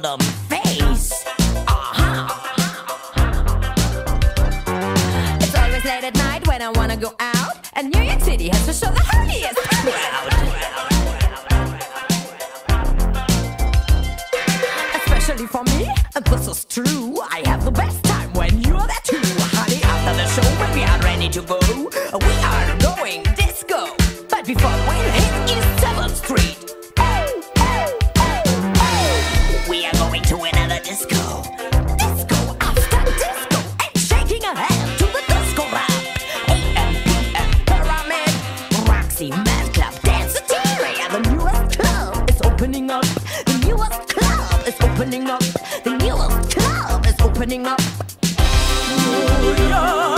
them face. It's always late at night when I wanna go out, and New York City has to show the holiest crowd. Especially for me, and this is true, I have the best time when you're there too. Honey, after the show when we are ready to go, we are going disco. But before we hit East 7th Street, we are going to another disco. Disco after disco, and shaking a hand to the disco rap. AM/PM, Pyramid, Roxy, Man Club, Dance Area. The newest club is opening up. The newest club is opening up. The newest club is opening up. New York.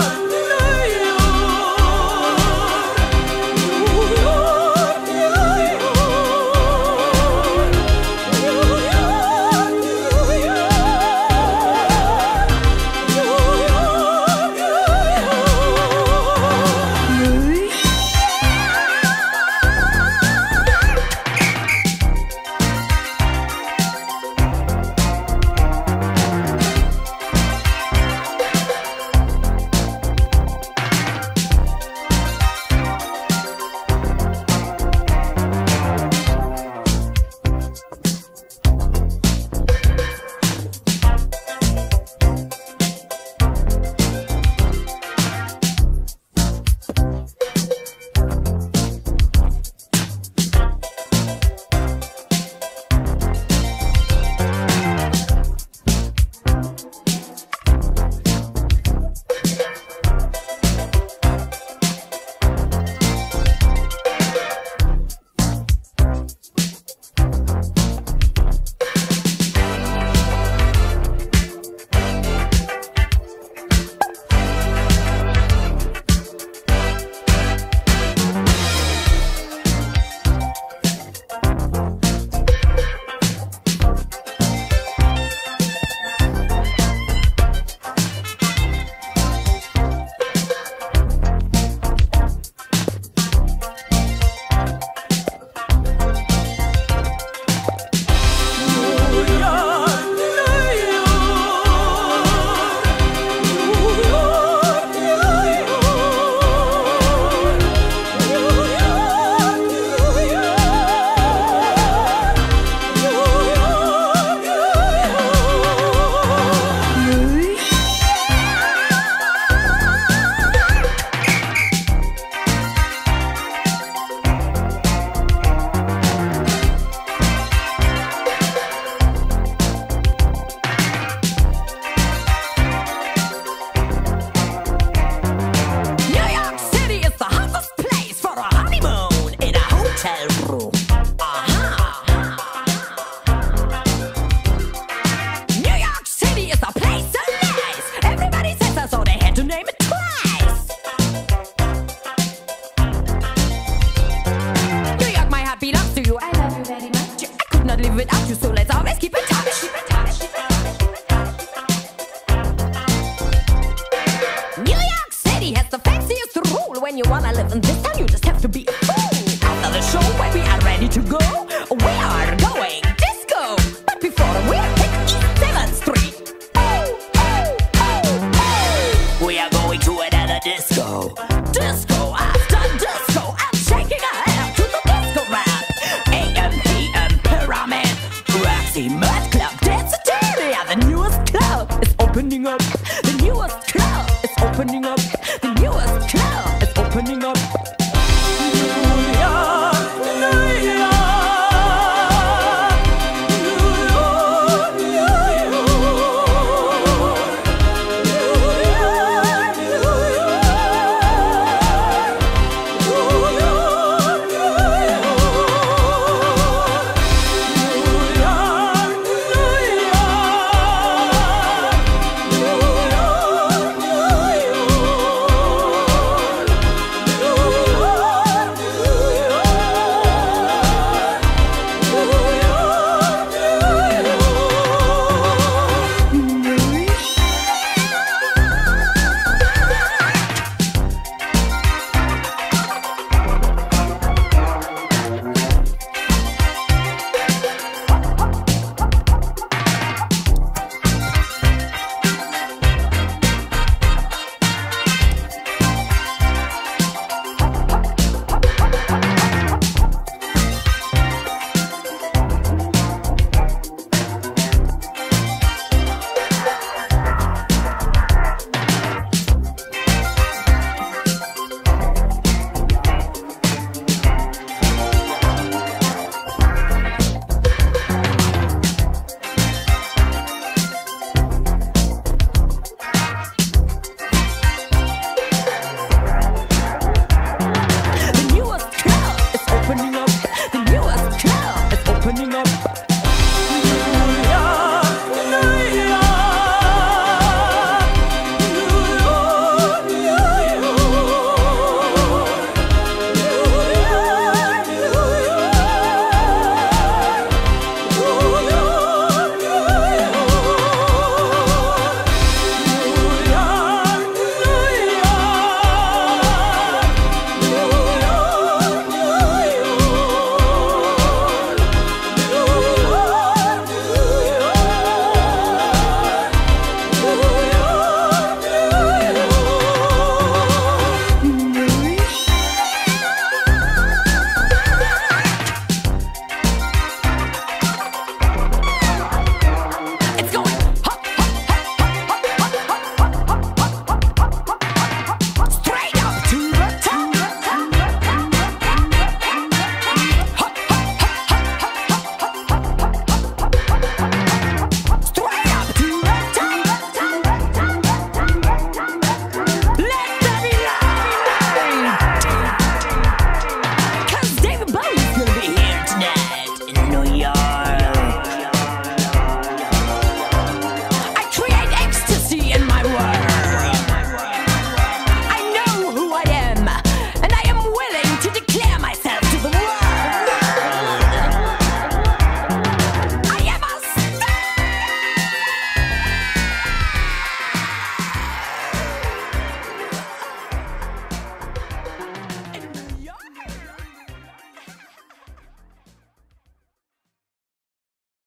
Without you, so let's always keep in touch. New York City has the fanciest rule. When you wanna live in this town, you just have to be a fool. After the show, when we are ready to go,